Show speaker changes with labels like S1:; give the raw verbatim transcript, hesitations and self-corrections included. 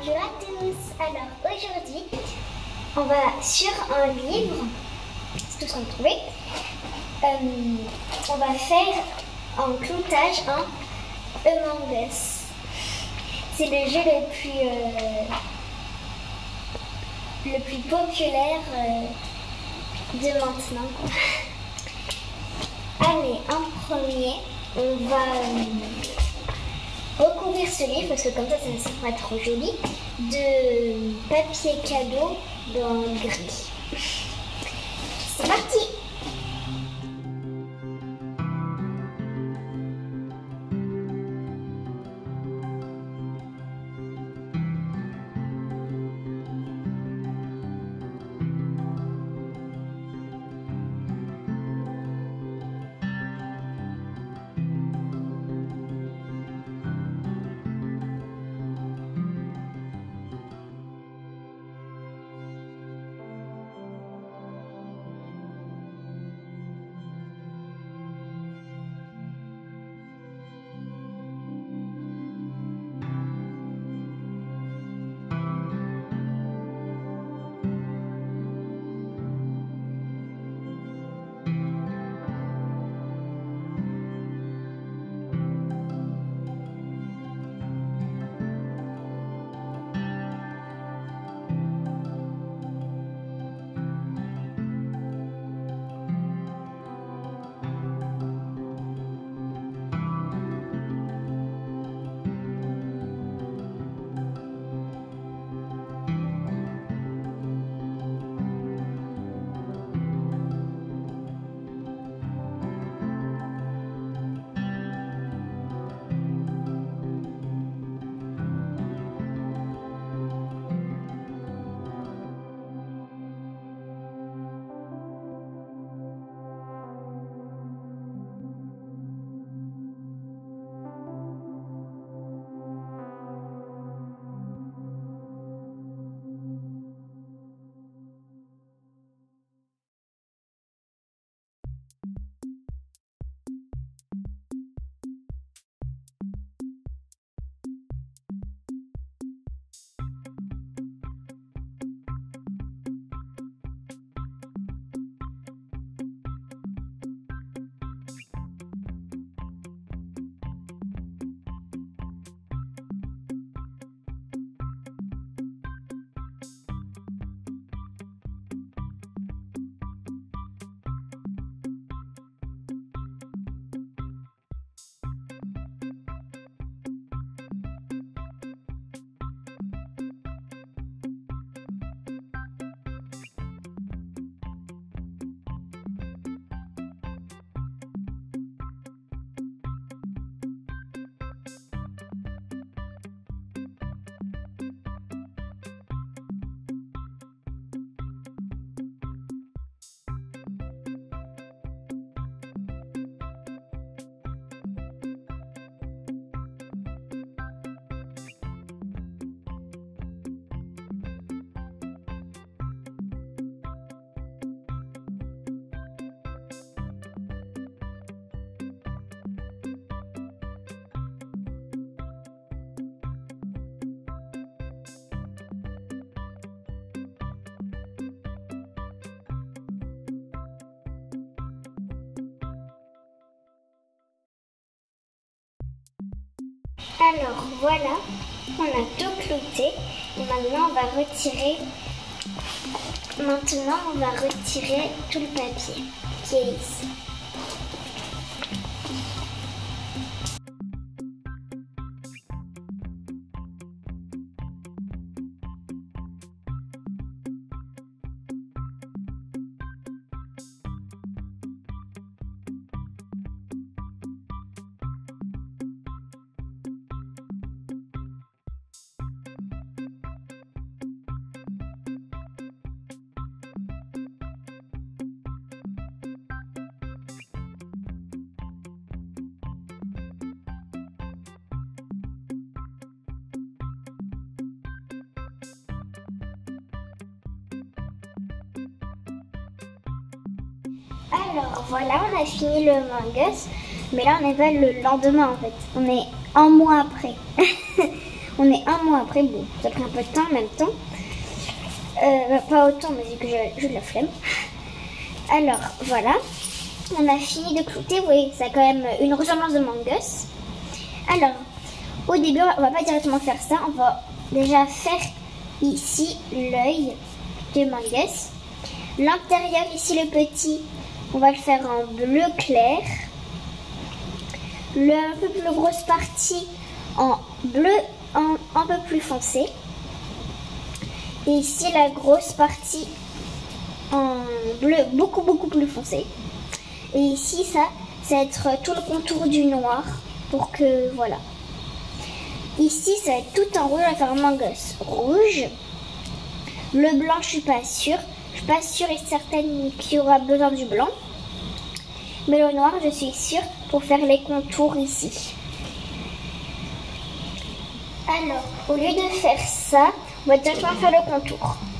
S1: Bonjour à tous. Alors aujourd'hui, on va sur un livre, c'est tout ce qu'on a trouvé. Euh, on va faire en cloutage un Among Us. C'est le jeu le plus euh, le plus populaire euh, de maintenant. Allez, en premier, on va euh, recouvrir ce livre parce que comme ça, ça ne sera pas trop joli, de papier cadeau dans le gris. C'est parti! Alors voilà, on a tout clouté et maintenant on va retirer maintenant on va retirer tout le papier qui est ici. Alors voilà, on a fini le Among Us, mais là on est pas le lendemain en fait, on est un mois après. On On est un mois après, bon, ça a pris un peu de temps en même temps. Euh, pas autant, mais vu que j'ai de la flemme. Alors, voilà. On a fini de clouter. Oui, ça a quand même une ressemblance de Mangus. Alors, au début, on va pas directement faire ça. On va déjà faire ici l'œil de Mangus. L'intérieur, ici, le petit, on va le faire en bleu clair. Le un peu plus grosse partie en bleu en, un peu plus foncé. Et ici, la grosse partie en bleu beaucoup, beaucoup plus foncé. Et ici, ça, ça va être tout le contour du noir pour que, voilà. Ici, ça va être tout en rouge, on va faire un Mangus rouge. Le blanc, je suis pas sûre. Je suis pas sûre et certaine qu'il y aura besoin du blanc. Mais le noir, je suis sûre pour faire les contours ici. Alors, au lieu de faire ça, on va directement faire le contour.